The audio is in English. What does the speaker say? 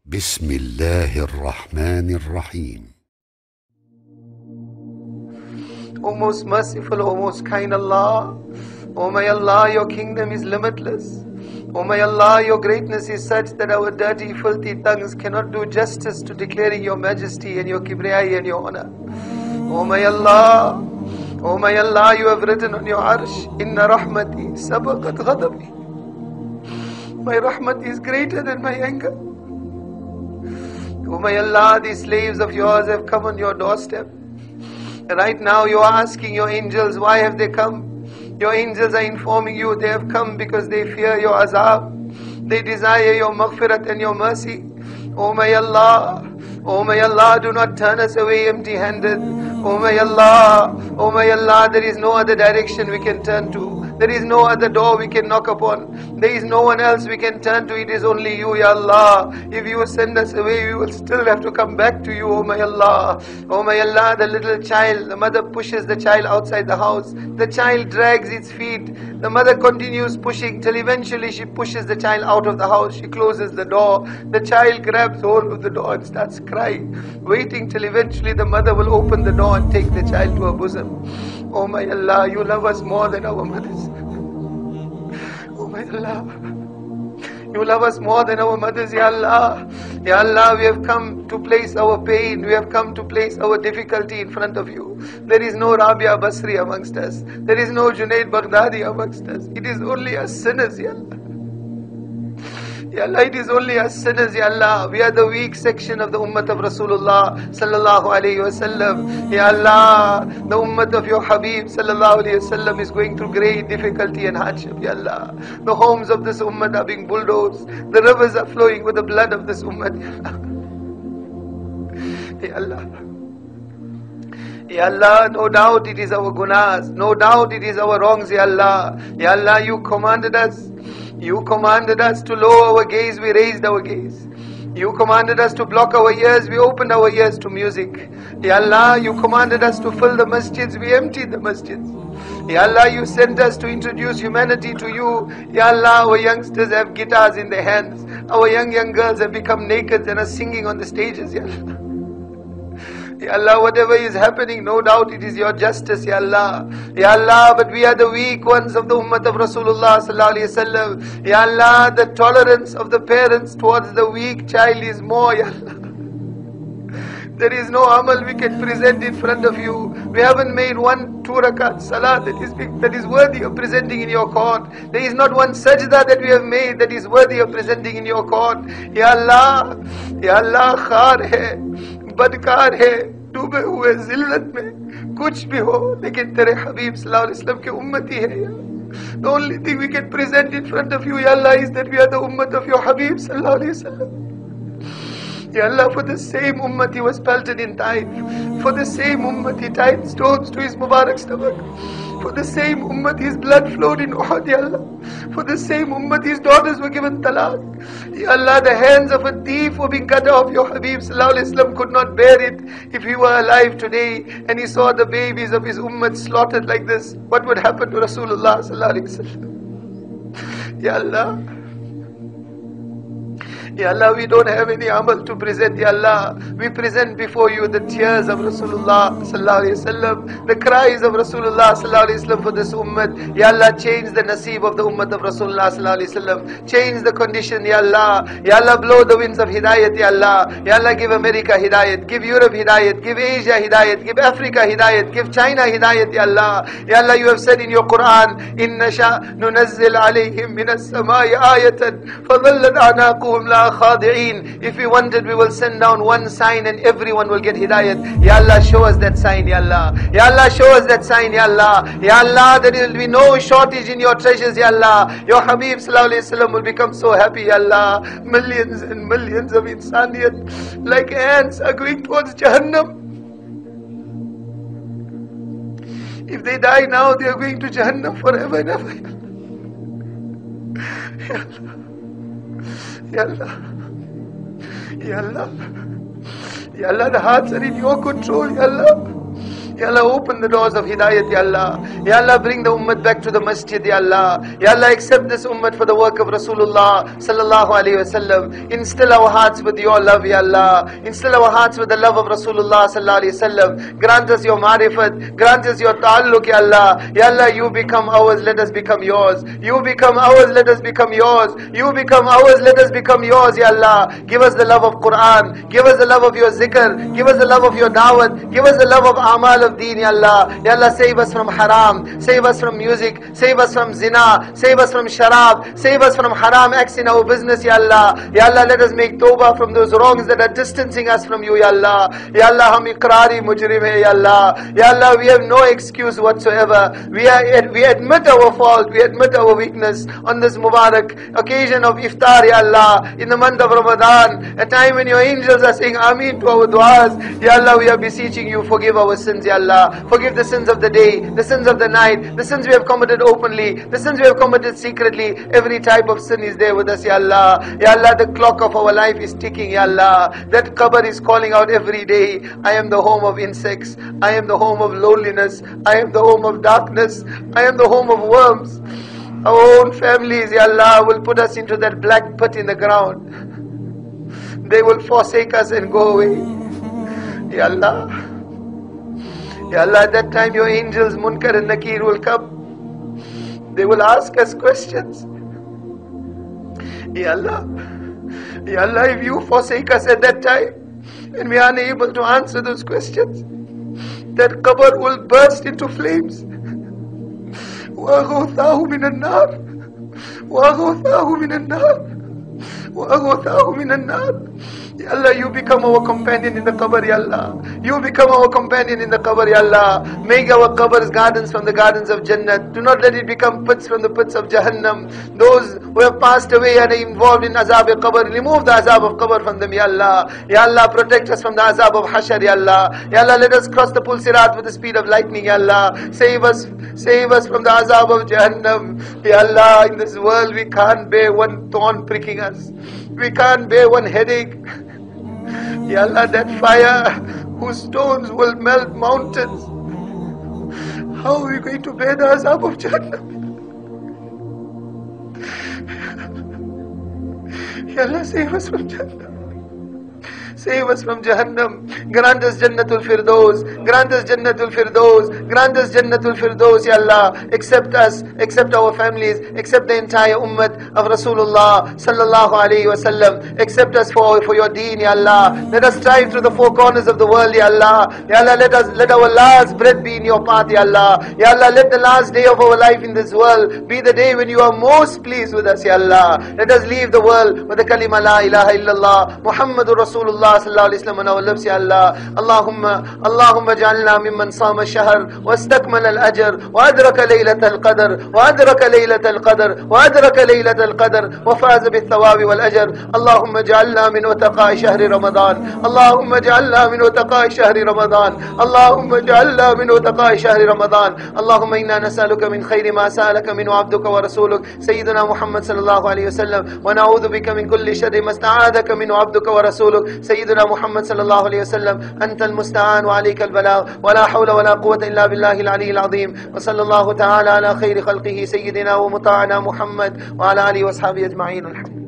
بسم الله الرحمن الرحيم. O most merciful, O most kind Allah, O my Allah, your kingdom is limitless. O my Allah, your greatness is such that our dirty, filthy tongues cannot do justice to declaring your majesty and your kibriyai and your honor. O my Allah, O my Allah, you have written on your arsh, Inna rahmati sabaqat ghadabi. My rahmat is greater than my anger. O my Allah, these slaves of yours have come on your doorstep. Right now you are asking your angels, why have they come? Your angels are informing you they have come because they fear your azab. They desire your maghfirat and your mercy. O my Allah, do not turn us away empty-handed. O my Allah, there is no other direction we can turn to. There is no other door we can knock upon. There is no one else we can turn to. It is only you, Ya Allah. If you send us away, we will still have to come back to you, O my Allah. O my Allah, the little child, the mother pushes the child outside the house. The child drags its feet. The mother continues pushing till eventually she pushes the child out of the house. She closes the door. The child grabs hold of the door and starts crying, waiting till eventually the mother will open the door and take the child to her bosom. Oh my Allah, you love us more than our mothers. Oh my Allah, you love us more than our mothers, Ya Allah. Ya Allah, we have come to place our pain, we have come to place our difficulty in front of you. There is no Rabia Basri amongst us. There is no Junaid Baghdadi amongst us. It is only us sinners, Ya Allah. Ya Allah, it is us sinners, Ya Allah. We are the weak section of the ummah of Rasulullah sallallahu alayhi wasallam. Ya Allah, the ummah of your Habib sallallahu alayhi wasallam is going through great difficulty and hardship, Ya Allah. The homes of this ummah are being bulldozed. The rivers are flowing with the blood of this ummah, Ya Allah. Ya Allah, no doubt it is our gunas, no doubt it is our wrongs, Ya Allah. Ya Allah, you commanded us to lower our gaze, we raised our gaze. You commanded us to block our ears, we opened our ears to music. Ya Allah, you commanded us to fill the masjids, we emptied the masjids. Ya Allah, you sent us to introduce humanity to you. Ya Allah, our youngsters have guitars in their hands. Our young girls have become naked and are singing on the stages, Ya Allah. Ya Allah, whatever is happening, no doubt it is your justice, Ya Allah. Ya Allah, but we are the weak ones of the ummah of Rasulullah sallallahu alayhi wasallam. Ya Allah, the tolerance of the parents towards the weak child is more, Ya Allah. There is no amal we can present in front of you. We haven't made 2 rakat salah that is worthy of presenting in your court. There is not one sajda that we have made that is worthy of presenting in your court. Ya Allah, khar hai, badkar hai, डूबे हुए जिल्लत में कुछ भी हो, लेकिन तेरे हबीब सल्लल्लाहु अलैहि वसल्लम के उम्मती है या। The only thing we can present in front of you, Ya Allah, is that we are the ummah of your Habib sallallahu alaihi wasallam. Ya Allah, for the same ummah he was pelted in Taif. For the same ummah he tied stones to his Mubarak stomach. For the same ummah his blood flowed in Uhud, Ya Allah. For the same ummah his daughters were given talaq. Ya Allah, the hands of a thief were being cut off. Your Habib sallallahu alaihi wasallam could not bear it. If he were alive today and he saw the babies of his ummah slaughtered like this, what would happen to Rasulullah sallallahu alaihi wasallam? Ya Allah, Ya Allah, we don't have any amal to present, Ya Allah. We present before you the tears of Rasulullah sallallahu alayhi wasallam, the cries of Rasulullah sallallahu alayhi wasallam for this ummah. Ya Allah, change the naseeb of the ummah of Rasulullah sallallahu alayhi wasallam. Change the condition, Ya Allah. Ya Allah, blow the winds of hidayat, Ya Allah. Ya Allah, give America hidayat, give Europe hidayat, give Asia hidayat, give Africa hidayat, give China hidayat, Ya Allah. Ya Allah, you have said in your Quran, Inna sha nunazzil alayhim minas samai ayatan, fadhallat anaquhum la khadi'een. If we wanted, we will send down one sign and everyone will get hidayat. Ya Allah, show us that sign, Ya Allah. Ya Allah, show us that sign, Ya Allah. Ya Allah, there will be no shortage in your treasures, Ya Allah. Your Habib sallallahu alayhi wasallam will become so happy, Ya Allah. Millions and millions of insaniyat like ants are going towards Jahannam. If they die now, they are going to Jahannam forever and ever. Ya Allah. Ya Allah, Ya Allah, Ya Allah, the hearts are in your control, Ya Allah. Ya Allah, open the doors of hidayat, Ya Allah. Ya Allah, bring the ummah back to the masjid, Ya Allah. Ya Allah, accept this ummah for the work of Rasulullah sallallahu alayhi wasallam. Instill our hearts with your love, Ya Allah. Instill our hearts with the love of Rasulullah sallallahu alayhi wasallam. Grant us your marifat. Grant us your ta'alluq, Ya Allah. Ya Allah, you become ours, let us become yours. You become ours, let us become yours. You become ours, let us become yours, Ya Allah. Give us the love of Quran. Give us the love of your zikr. Give us the love of your da'wat. Give us the love of amal of deen, Ya Allah. Ya Allah, save us from haram. Save us from music. Save us from zina. Save us from sharab. Save us from haram acts in our business, Ya Allah. Ya Allah, let us make tawbah from those wrongs that are distancing us from you, Ya Allah. Ya Allah, hum iqrari mujrim hai, Ya Allah. Ya Allah, we have no excuse whatsoever. We admit our fault. We admit our weakness on this Mubarak occasion of iftar, Ya Allah, in the month of Ramadan, a time when your angels are saying Ameen to our du'as. Ya Allah, we are beseeching you, forgive our sins, Ya Allah. Forgive the sins of the day, the sins of the night, the sins we have committed openly, the sins we have committed secretly. Every type of sin is there with us, Ya Allah. Ya Allah, the clock of our life is ticking, Ya Allah. That qabr is calling out every day. I am the home of insects. I am the home of loneliness. I am the home of darkness. I am the home of worms. Our own families, Ya Allah, will put us into that black pit in the ground. They will forsake us and go away. Ya Allah. Ya Allah, at that time your angels, Munkar and Nakir, will come. They will ask us questions. Ya Allah. Ya Allah, if you forsake us at that time, and we are unable to answer those questions, that qabr will burst into flames. وَأَغُوثَاهُ مِنَ النَّارِ وَأَغُوثَاهُ مِنَ النَّارِ وَأَغُوثَاهُ مِنَ النَّارِ. Ya Allah, you become our companion in the qabr, Ya Allah. You become our companion in the qabr, Ya Allah. Make our qabrs gardens from the gardens of Jannat. Do not let it become pits from the pits of Jahannam. Those who have passed away and are involved in azab al-qabr, remove the azab of qabr from them, Ya Allah. Ya Allah, protect us from the azab of hashar, Ya Allah. Ya Allah, let us cross the pul sirat with the speed of lightning, Ya Allah. Save us from the azab of Jahannam. Ya Allah, in this world we can't bear one thorn pricking us. We can't bear one headache. Ya Allah, that fire whose stones will melt mountains. How are we going to bear the azab of Jahannam? Ya Allah, save us from Jahannam. Save us from Jahannam. Grant us Jannatul Firdaus. Grant us Jannatul Firdaus. Grant us Jannatul Firdaus, Ya Allah. Accept us, accept our families, accept the entire ummah of Rasulullah sallallahu alayhi wasallam. Accept us for your deen, Ya Allah. Let us strive through the four corners of the world, Ya Allah. Ya Allah, let our last breath be in your path, Ya Allah. Ya Allah, let the last day of our life in this world be the day when you are most pleased with us, Ya Allah. Let us leave the world with the kalima la ilaha illallah Muhammadur Rasulullah sallallahu alayhi wasallam on our lips, Ya Allah. Allahumma ja'alna mimman sama ash-shahr wa istakmala al-ajr wa adraka laylatal qadr wa adraka laylatal qadr wa adraka laylatal qadr wa faza bit-thawabi wal ajr. Allahumma ja'alna min utaqa'i shahri Ramadan. Allahumma ja'alna min utaqa'i shahri Ramadan. Allahumma ja'alna min utaqa'i shahri Ramadan. Allahumma inna nas'aluka min khayri ma sa'alaka minhu 'abduka wa rasuluk sayyidina Muhammad sallallahu alayhi wasallam wa na'udhu bika min kulli sharri ma sta'adaka minhu 'abduka wa rasuluk سيدنا محمد صلى الله عليه وسلم. أنت المستعان وعليك البلاغ ولا حول ولا قوة إلا بالله العلي العظيم. وصلى الله تعالى على خير خلقه سيدنا ومطاعنا محمد وعلى آله وأصحابه أجمعين. الحمد